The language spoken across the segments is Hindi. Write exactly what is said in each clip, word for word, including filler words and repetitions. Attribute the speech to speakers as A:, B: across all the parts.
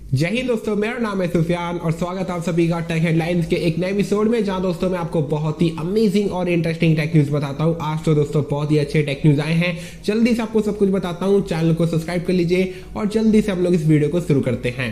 A: जय हिंद दोस्तों, मेरा नाम है सुफियान और स्वागत है आप सभी का टेक हेडलाइंस के एक नए एपिसोड में, जहां दोस्तों मैं आपको बहुत ही अमेजिंग और इंटरेस्टिंग टेक न्यूज बताता हूं। आज तो दोस्तों बहुत ही अच्छे टेक न्यूज आए हैं, जल्दी से आपको सब कुछ बताता हूं। चैनल को सब्सक्राइब कर लीजिए और जल्दी से हम लोग इस वीडियो को शुरू करते हैं।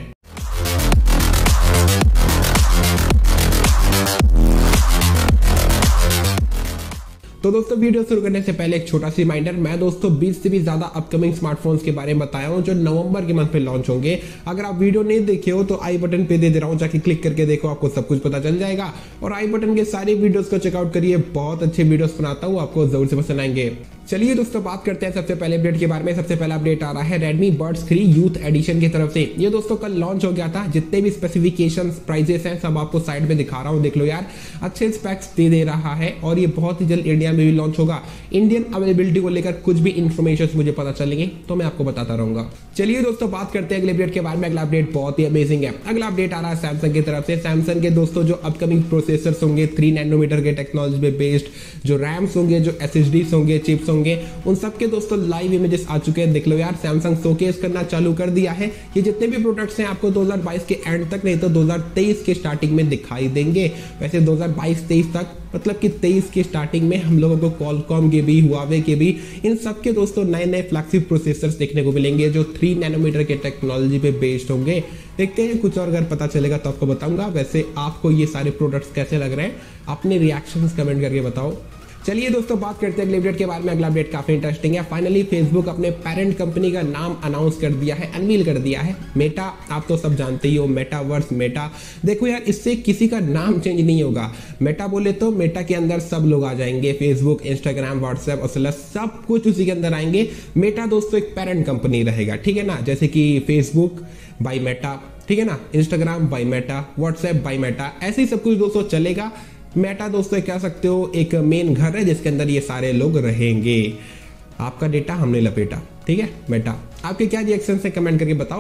A: तो दोस्तों वीडियो शुरू करने से पहले एक छोटा सी रिमाइंडर, मैं दोस्तों बीस से भी ज्यादा अपकमिंग स्मार्टफोन्स के बारे में बताया हूं जो नवंबर के मंथ में लॉन्च होंगे। अगर आप वीडियो नहीं देखे हो तो आई बटन पे दे दे रहा हूं, जाके क्लिक करके देखो, आपको सब कुछ पता चल जाएगा। और आई बटन के सारे वीडियोस को चेकआउट करिए, बहुत अच्छे वीडियोस बनाता हूं, आपको जरूर से पसंद आएंगे। चलिए दोस्तों बात करते हैं सबसे पहले अपडेट के बारे में। सबसे पहला अपडेट आ रहा है Redmi Buds three youth edition की तरफ से। ये दोस्तों कल लॉन्च हो गया था। जितने भी स्पेसिफिकेशंस, प्राइजेस हैं, सब आपको साइड में दिखा रहा हूं, देख लो यार। अच्छे स्पेक्स दे दे रहा है और ये बहुत ही जल्द इंडिया में भी लॉन्च होगा। इंडियन अवेलेबिलिटी को लेकर कुछ भी इंफॉर्मेशन मुझे पता चलेंगे तो मैं आपको बताता रहूंगा। चलिए दोस्तों बात करते हैं अगले अपडेट के बारे में। अगला अपडेट बहुत ही अमेजिंग है। अगला अपडेट आ रहा है सैमसंग की तरफ से। सैमसंग के दोस्तों जो अपकमिंग प्रोसेसर्स होंगे, थ्री नैनोमीटर के टेक्नोलॉजी पे बेस्ड, जो रैम्स होंगे, जो एसएसडीज होंगे, चिप्स होंगे, उन सब के दोस्तों लाइव इमेजेस आ चुके हैं। देख लो यार, सैमसंग शोकेस करना चालू कर दिया है। ये जितने भी प्रोडक्ट्स हैं आपको दो हज़ार बाईस के एंड तक, नहीं तो दो हज़ार तेईस के स्टार्टिंग में दिखाई देंगे। वैसे दो हज़ार बाईस तेईस तक मतलब कि तेईस के स्टार्टिंग में हम लोगों को क्वालकॉम के भी, हुआवे के भी, इन सब के दोस्तों नए नए फ्लैगशिप प्रोसेसर्स देखने को मिलेंगे जो थ्री नैनोमीटर के टेक्नोलॉजी पे बेस्ड होंगे। देखते हैं, कुछ और अगर पता चलेगा तो आपको बताऊंगा। वैसे आपको ये सारे प्रोडक्ट्स कैसे लग रहे हैं, अपने रिएक्शंस कमेंट करके बताओ। चलिए दोस्तों बात करते हैं अगले अपडेट के बारे में। अगला अपडेट काफी इंटरेस्टिंग है। फाइनली फेसबुक अपने पेरेंट कंपनी का नाम अनाउंस कर दिया है, अनवील कर दिया है। मेटा, आप तो सब जानते ही हो, मेटावर्स, मेटा। देखो यार, इससे किसी का नाम चेंज नहीं होगा। मेटा बोले तो मेटा के अंदर सब लोग आ जाएंगे, फेसबुक, इंस्टाग्राम, व्हाट्सएप और सब कुछ उसी के अंदर आएंगे। मेटा दोस्तों एक पेरेंट कंपनी रहेगा, ठीक है ना। जैसे कि फेसबुक बाय मेटा, ठीक है ना, Instagram by Meta, WhatsApp by Meta, ऐसे ही सब कुछ दोस्तों चलेगा। मेटा दोस्तों कह सकते हो एक मेन घर है जिसके अंदर ये सारे लोग रहेंगे। आपका डेटा हमने लपेटा, ठीक है। मेटा, आपके क्या रिएक्शन है कमेंट करके बताओ।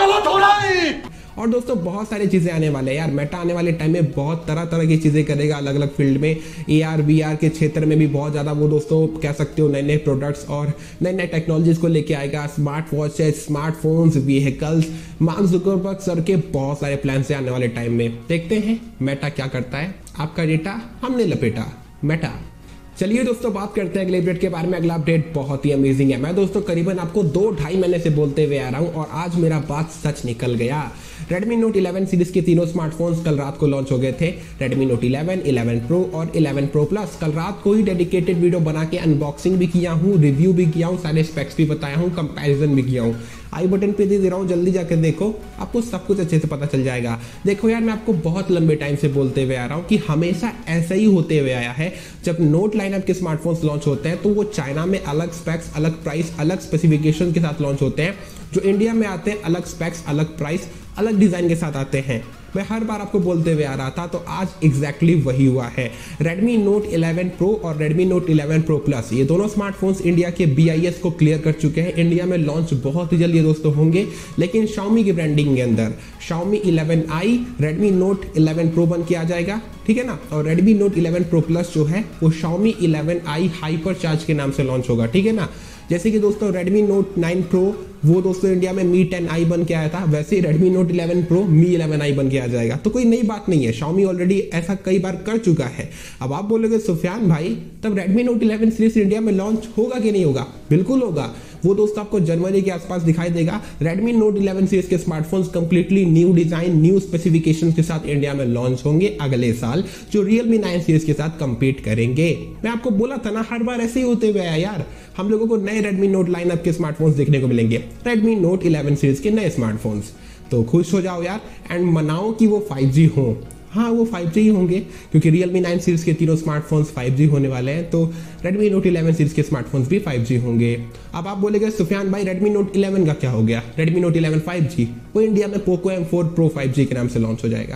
A: और दोस्तों बहुत सारी चीजें आने वाले हैं यार। मेटा आने वाले टाइम में बहुत तरह तरह की चीजें करेगा, अलग अलग फील्ड में। ए आर वी आर के क्षेत्र में भी बहुत ज्यादा वो दोस्तों कह सकते हो नए नए प्रोडक्ट्स और नए नए टेक्नोलॉजीज को लेके आएगा। Smart watches, smartphones, vehicles, Mark Zuckerberg sir के बहुत सारे प्लान से आने वाले टाइम में। देखते हैं मेटा क्या करता है। आपका डेटा हमने लपेटा, मेटा। चलिए दोस्तों बात करते हैं अगले अपडेट के बारे में। अगला अपडेट बहुत ही अमेजिंग है। मैं दोस्तों करीबन आपको दो ढाई महीने से बोलते हुए आ रहा हूं और आज मेरा बात सच निकल गया। Redmi Note इलेवन सीरीज के तीनों स्मार्टफोन्स कल रात को लॉन्च हो गए थे। Redmi Note eleven, eleven Pro और इलेवन Pro Plus। कल रात को ही डेडिकेटेड वीडियो बना के अनबॉक्सिंग भी किया हूँ, रिव्यू भी किया हूँ, सारे स्पेक्स भी बताया हूँ, कंपैरिजन भी किया हूँ। आई बटन पे दे दे रहा हूँ, जल्दी जाकर देखो, आपको सब कुछ अच्छे से पता चल जाएगा। देखो यार, मैं आपको बहुत लंबे टाइम से बोलते हुए आ रहा हूँ कि हमेशा ऐसा ही होते हुए आया है। जब नोट लाइनअप के स्मार्टफोन्स लॉन्च होते हैं तो वो चाइना में अलग स्पेक्स, अलग प्राइस, अलग स्पेसिफिकेशन के साथ लॉन्च होते हैं। जो इंडिया में आते हैं अलग स्पेक्स, अलग प्राइस, अलग डिजाइन के साथ आते हैं। मैं हर बार आपको बोलते हुए आ रहा था, तो आज एग्जैक्टली exactly वही हुआ है। Redmi Note इलेवन Pro और Redmi Note eleven Pro Plus, ये दोनों स्मार्टफोन्स इंडिया के बी आई एस को क्लियर कर चुके हैं। इंडिया में लॉन्च बहुत ही जल्द ये दोस्तों होंगे, लेकिन Xiaomi की ब्रांडिंग के अंदर। Xiaomi eleven i Redmi Note eleven Pro बन के आ जाएगा, ठीक है ना। और Redmi Note eleven Pro Plus जो है वो Xiaomi eleven i hyper charge के नाम से लॉन्च होगा, ठीक है ना। जैसे कि दोस्तों Redmi Note नाइन Pro वो दोस्तों इंडिया में Mi टेन आई बन के आया था, वैसे ही Redmi Note eleven Pro Mi eleven i बन के आ जाएगा। तो कोई नई बात नहीं है, Xiaomi ऑलरेडी ऐसा कई बार कर चुका है। अब आप बोलोगे सुफियान भाई, तब Redmi Note eleven series India में लॉन्च होगा कि नहीं होगा? बिल्कुल होगा। वो दोस्तों आपको जनवरी के आसपास दिखाई देगा। Redmi Note इलेवन सीरीज के smartphones completely new design, new specifications के साथ इंडिया में लॉन्च होंगे अगले साल, जो Realme नाइन सीरीज के साथ कंपीट करेंगे। मैं आपको बोला था ना, हर बार ऐसे ही होते हुए आया यार। हम लोगों को नए Redmi Note लाइनअप के स्मार्टफोन्स देखने को मिलेंगे, Redmi Note इलेवन सीरीज के नए स्मार्टफोन्स। तो खुश हो जाओ यार एंड मनाओ कि वो फाइव जी हो। हाँ, वो फाइव जी ही होंगे क्योंकि Realme नाइन सीरीज के तीनों स्मार्टफोन्स फाइव जी होने वाले हैं। तो Redmi Note इलेवन सीरीज के स्मार्टफोन्स भी फाइव जी होंगे। अब आप बोलेंगे सुफियान भाई, Redmi Note इलेवन का क्या हो गया? Redmi Note eleven five G, वो इंडिया में Poco M four Pro five G के नाम से लॉन्च हो जाएगा।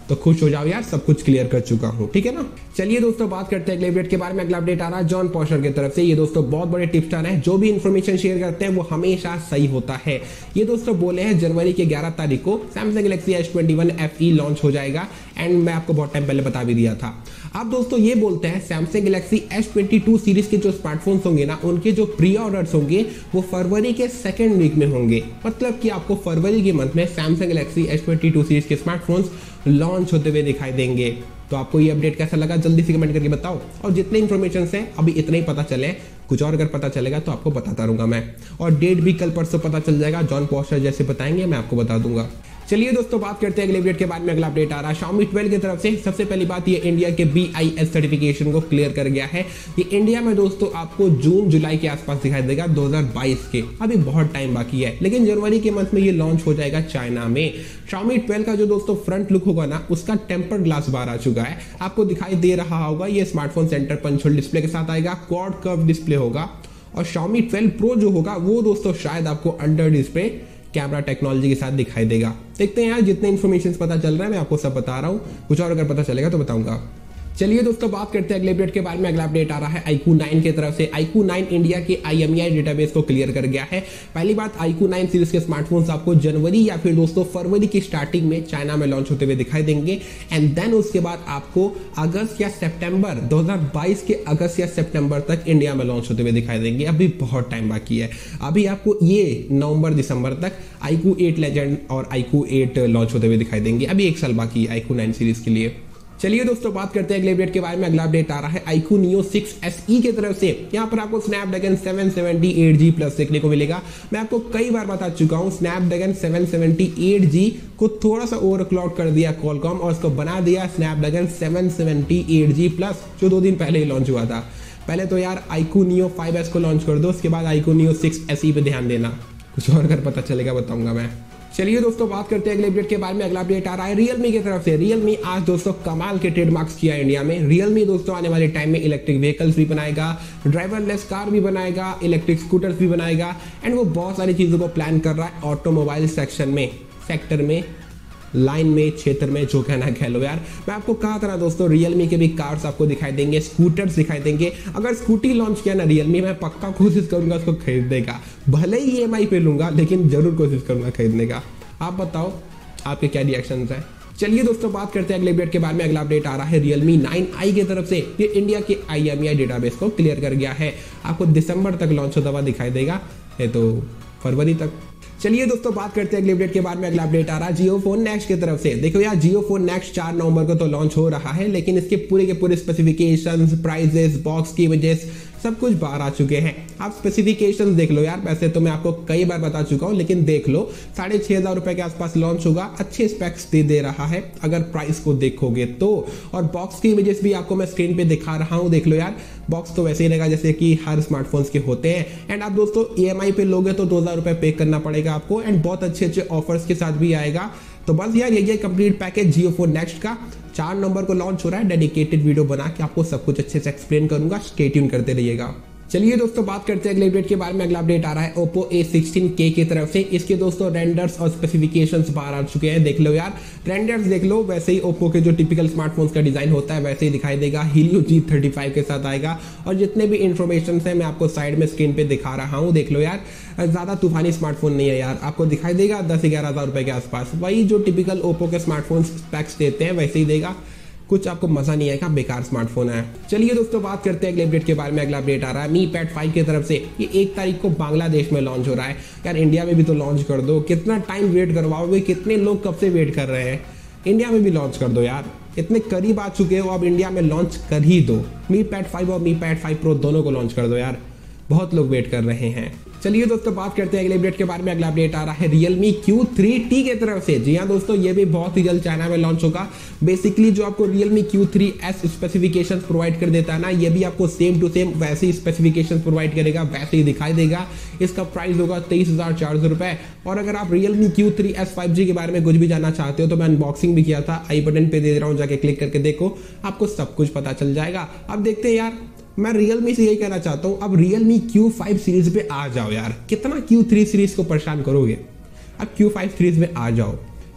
A: तो खुश हो जाओ यार, सब कुछ क्लियर कर चुका हूँ, ठीक है ना। चलिए दोस्तों बात करते हैं अगले अपडेट के बारे में। अगला अपडेट आ रहा है जॉन पॉशर की तरफ से। ये दोस्तों बहुत बड़े टिप्सटर हैं, जो भी इन्फॉर्मेशन शेयर करते हैं वो हमेशा सही होता है। ये दोस्तों बोले हैं जनवरी के ग्यारह तारीख को Samsung Galaxy S twenty one F E launch हो जाएगा, एंड मैं आपको बहुत टाइम पहले बता भी दिया था। अब दोस्तों ये बोलते हैं Samsung Galaxy S twenty two series के जो स्मार्टफोन्स होंगे ना, उनके जो प्री ऑर्डर्स होंगे वो फरवरी के सेकेंड वीक में होंगे। मतलब कि आपको फरवरी के मंथ में Samsung Galaxy S twenty two series के स्मार्टफोन्स लॉन्च होते हुए दिखाई देंगे। तो आपको ये अपडेट कैसा लगा जल्दी से कमेंट करके बताओ। और जितने इन्फॉर्मेशन हैं अभी इतने ही पता चले, कुछ और अगर पता चलेगा तो आपको बताता रहूंगा मैं। और डेट भी कल परसों पता चल जाएगा, जॉन पॉस्टर जैसे बताएंगे मैं आपको बता दूंगा। चलिए दोस्तों बात करते हैं अगले अपडेट के बारे में। अगला अपडेट आ रहा है Xiaomi ट्वेल्व की तरफ से। सबसे पहली बात ये इंडिया के बी आई एस सर्टिफिकेशन को क्लियर कर गया है। ये इंडिया में दोस्तों आपको जून जुलाई के आसपास दिखाई देगा दो हज़ार बाईस के। अभी बहुत टाइम बाकी है, लेकिन जनवरी के मंथ में ये लॉन्च हो जाएगा चाइना में। Xiaomi ट्वेल्व का जो दोस्तों फ्रंट लुक होगा ना, उसका टेम्पर्ड ग्लास बाहर आ चुका है, आपको दिखाई दे रहा होगा। ये स्मार्टफोन सेंटर पंच डिस्प्ले के साथ आएगा, क्वाड कर्व डिस्प्ले होगा। और Xiaomi ट्वेल्व प्रो जो होगा वो दोस्तों शायद आपको अंडर डिस्प्ले कैमरा टेक्नोलॉजी के साथ दिखाई देगा। देखते हैं यार, जितने इन्फॉर्मेशन पता चल रहा है मैं आपको सब बता रहा हूँ, कुछ और अगर पता चलेगा तो बताऊंगा। चलिए दोस्तों बात करते हैं अगले अपडेट के बारे में। अगला अपडेट आ रहा है आई क्यू नाइन की तरफ से। आई क्यू नाइन इंडिया के I M E I database को क्लियर कर गया है। पहली बात, आई क्यू नाइन सीरीज के स्मार्टफोन्स आपको जनवरी या फिर दोस्तों फरवरी की स्टार्टिंग में चाइना में लॉन्च होते हुए दिखाई देंगे, एंड देन उसके बाद आपको अगस्त या सितंबर दो हज़ार बाईस के अगस्त या सितंबर तक इंडिया में लॉन्च होते हुए दिखाई देंगे। अभी बहुत टाइम बाकी है, अभी आपको ये नवंबर दिसंबर तक आई क्यू एट लेजेंड और आई क्यू एट लॉन्च होते हुए दिखाई देंगे। अभी एक साल बाकी है आई क्यू नाइन सीरीज के लिए। चलिए दोस्तों बात करते हैं अगले अपडेट के बारे में। अगला अपडेट आ रहा है I Q neo six S E की तरफ से। यहाँ पर आपको Snapdragon seven seventy eight G plus देखने को मिलेगा। मैं आपको कई बार बता चुका हूँ, Snapdragon seven seventy eight G को थोड़ा सा ओवरक्लॉक कर दिया क्वालकॉम और उसको बना दिया Snapdragon seven seventy eight G plus, जो दो दिन पहले ही लॉन्च हुआ था। पहले तो यार I Q neo five S को लॉन्च कर दो, उसके बाद I Q neo six S E पे ध्यान देना। कुछ और अगर पता चलेगा बताऊंगा मैं। चलिए दोस्तों बात करते हैं अगले अपडेट के बारे में। अगला अपडेट आ रहा है रियलमी की तरफ से। रियलमी आज दोस्तों कमाल के ट्रेडमार्क्स किया इंडिया में। रियलमी दोस्तों आने वाले टाइम में इलेक्ट्रिक व्हीकल्स भी बनाएगा, ड्राइवरलेस कार भी बनाएगा, इलेक्ट्रिक स्कूटर्स भी बनाएगा, एंड वो बहुत सारी चीज़ों को प्लान कर रहा है ऑटोमोबाइल सेक्शन में, सेक्टर में, लाइन में, क्षेत्र में, जो कहना कह लो यार। मैं आपको कहा था ना दोस्तों, रियलमी के भी कार्स आपको दिखाई देंगे, स्कूटर्स दिखाई देंगे। अगर स्कूटी लॉन्च किया ना रियलमी, मैं पक्का कोशिश करूंगा उसको खरीदने का, भले ही ई एम आई पे लूंगा, लेकिन जरूर कोशिश करूंगा खरीदने का। आप बताओ आपके क्या रिएक्शंस हैं। चलिए दोस्तों बात करते हैं अगले अपडेट के बारे में। अगला अपडेट आ रहा है रियलमी नाइन आई की तरफ से। ये इंडिया के I M E I database को क्लियर कर गया है। आपको दिसंबर तक लॉन्च होता हुआ दिखाई देगा, ये तो फरवरी तक। चलिए दोस्तों बात करते हैं अगले अपडेट के बारे में। अगला अपडेट आ रहा है जियो फोन नेक्स्ट की तरफ से। देखो यार, जियो फोन नेक्स्ट चार नवंबर को तो लॉन्च हो रहा है, लेकिन इसके पूरे के पूरे स्पेसिफिकेशंस, प्राइजेस, बॉक्स की इमेजेस सब कुछ बाहर आ चुके हैं। आप स्पेसिफिकेशंस देख लो यार, वैसे तो मैं आपको कई बार बता चुका हूं, लेकिन देख लो, साढ़े छह हजार रुपए के आसपास लॉन्च होगा। अच्छे स्पेक्स दे दे रहा है अगर प्राइस को देखोगे तो। और बॉक्स की इमेजेस भी आपको मैं स्क्रीन पे दिखा रहा हूं, देख लो यार। बॉक्स तो वैसे ही रहेगा जैसे कि हर स्मार्टफोन्स के होते हैं, एंड आप दोस्तों ई एम आई पे लोगे तो दो हजार रुपए पे करना पड़ेगा आपको, एंड बहुत अच्छे अच्छे ऑफर्स के साथ भी आएगा। तो बस यार यही है complete package Jio phone next का। चार नवंबर को लॉन्च हो रहा है। डेडिकेटेड वीडियो बना के आपको सब कुछ अच्छे से एक्सप्लेन करूंगा, स्टे ट्यून करते रहिएगा। चलिए दोस्तों बात करते हैं अगले अपडेट के बारे में। अगला अपडेट आ रहा है Oppo ए सिक्सटीन के की तरफ से। इसके दोस्तों रेंडर्स और स्पेसिफिकेशंस बाहर आ चुके हैं, देख लो यार। रेंडर्स देख लो, वैसे ही Oppo के जो टिपिकल स्मार्टफोन्स का डिजाइन होता है वैसे ही दिखाई देगा। Helio जी थर्टी फाइव के साथ आएगा, और जितने भी इन्फॉर्मेशन है मैं आपको साइड में स्क्रीन पे दिखा रहा हूँ, देख लो यार। ज्यादा तूफानी स्मार्टफोन नहीं है यार, आपको दिखाई देगा दस ग्यारह हजार रुपए के आसपास। वही जो टिपिकल Oppo के स्मार्टफोन स्पेक्स देते हैं वैसे ही देगा, कुछ आपको मजा नहीं आएगा, बेकार स्मार्टफोन है। चलिए दोस्तों बात करते हैं अगले अपडेट के बारे में। अगला अपडेट आ रहा है मी पैड फाइव की तरफ से। ये एक तारीख को बांग्लादेश में लॉन्च हो रहा है। यार इंडिया में भी तो लॉन्च कर दो, कितना टाइम वेट करवाओगे, कितने लोग कब से वेट कर रहे हैं। इंडिया में भी लॉन्च कर दो यार, इतने करीब आ चुके हो, अब इंडिया में लॉन्च कर ही दो। मी पैड फाइव और मी पैड फाइव प्रो दोनों को लॉन्च कर दो यार, बहुत लोग वेट कर रहे हैं। चलिए दोस्तों बात करते हैं अगले अपडेट के बारे में। अगला अपडेट आ रहा है Realme क्यू थ्री टी की तरफ से। जी हाँ दोस्तों, ये भी बहुत ही जल्द चाइना में लॉन्च होगा। बेसिकली जो आपको Realme Q three S specifications provide कर देता है ना, ये भी आपको सेम टू सेम वैसे ही स्पेसिफिकेशंस प्रोवाइड करेगा, वैसे ही दिखाई देगा। इसका प्राइस होगा तेईस हजार चार सौ रुपए। और अगर आप Realme Q three S five G के बारे में कुछ भी जानना चाहते हो तो मैं अनबॉक्सिंग भी किया था, आई बटन पे दे रहा हूँ, जाके क्लिक करके देखो, आपको सब कुछ पता चल जाएगा। अब देखते हैं यार, मैं Realme से यही कहना चाहता हूं, अब Realme क्यू फाइव सीरीज पे आ जाओ यार। कितना क्यू थ्री सीरीज को परेशान करोगे, अब क्यू फाइव सीरीज में आ जाओ।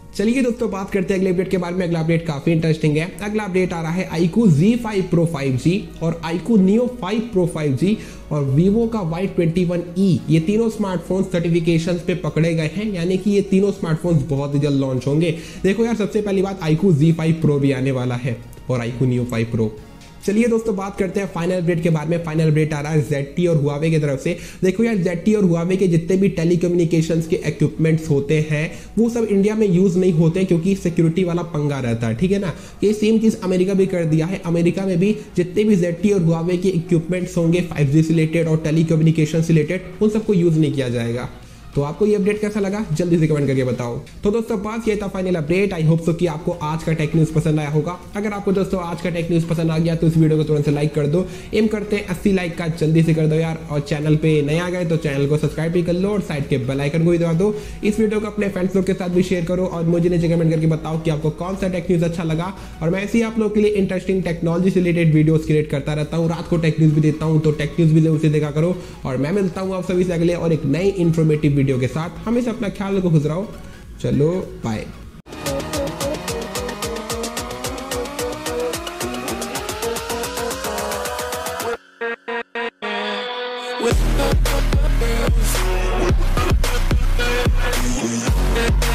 A: चलिए दोस्तों बात करते हैं अगले अपडेट के बारे में। अगला अपडेट काफी इंटरेस्टिंग है। अगला अपडेट आ रहा है iQOO Z five Pro five G और iQOO Neo five Pro five G और Vivo का वाई ट्वेंटी वन ई, ये तीनों स्मार्टफोन सर्टिफिकेशंस पे पकड़े गए हैं, यानी कि ये तीनों स्मार्टफोन्स बहुत ही जल्द लॉन्च होंगे। देखो यार, सबसे पहली बात iQOO Z फाइव Pro भी आने वाला है और iQOO Neo फाइव Pro। चलिए दोस्तों बात करते हैं फाइनल अपडेट के बारे में। फाइनल अपडेट आ रहा है Z T और Huawei की तरफ से। देखो यार, Z T और Huawei के जितने भी टेलीकम्युनिकेशंस के इक्विपमेंट्स होते हैं वो सब इंडिया में यूज नहीं होते क्योंकि सिक्योरिटी वाला पंगा रहता है, ठीक है ना। ये सेम चीज अमेरिका भी कर दिया है। अमेरिका में भी जितने भी Z T और Huawei के इक्विपमेंट्स होंगे फाइव जी से रिलेटेड और टेलीकम्युनिकेशन से रिलेटेड, उन सबको यूज नहीं किया जाएगा। तो आपको ये अपडेट कैसा लगा जल्दी से कमेंट करके बताओ। तो दोस्तों बस ये था final update. I hope so कि आपको आज का टेक न्यूज पसंद आया होगा। अगर आपको दोस्तों आज का टेक न्यूज पसंद आ गया तो इस वीडियो को तुरंत से लाइक कर दो। एम करते हैं अस्सी लाइक का, जल्दी से कर दो यार। और चैनल पे नए आ गए तो चैनल को सब्सक्राइब भी कर लो और साइड के बेल आइकन को भी दबा दो। इस वीडियो को अपने फ्रेंड्स लोग के साथ भी शेयर करो और मुझे नीचे कमेंट करके बताओ कि आपको कौन सा टेक न्यूज अच्छा लगा। और मैं ऐसे ही आप लोग के लिए इंटरेस्टिंग टेक्नोलॉजी से रिलेटेड वीडियोस क्रिएट करता रहता हूँ। रात को टेक न्यूज भी देता हूँ, तो टेक न्यूज भी जरूर से देखा करो। और मैं मिलता हूँ आप सभी से अगले और एक नई इन्फॉर्मेटिव वीडियो के साथ। हमेशा अपना ख्याल रखो, खुश रहो। चलो bye.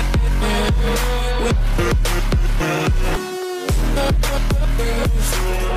B: We'll be right back.